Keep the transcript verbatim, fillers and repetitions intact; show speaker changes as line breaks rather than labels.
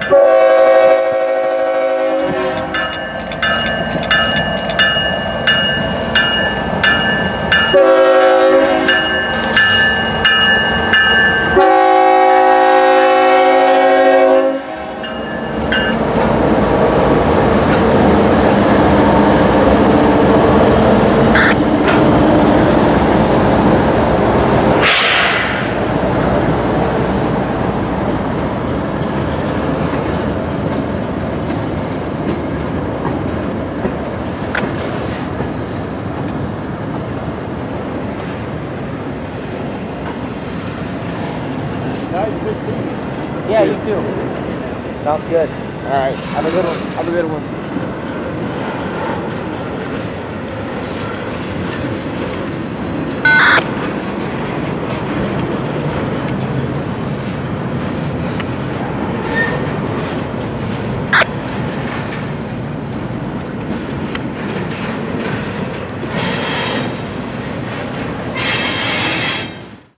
Yeah, you too. Sounds good. All right. Have a good one. Have a good one.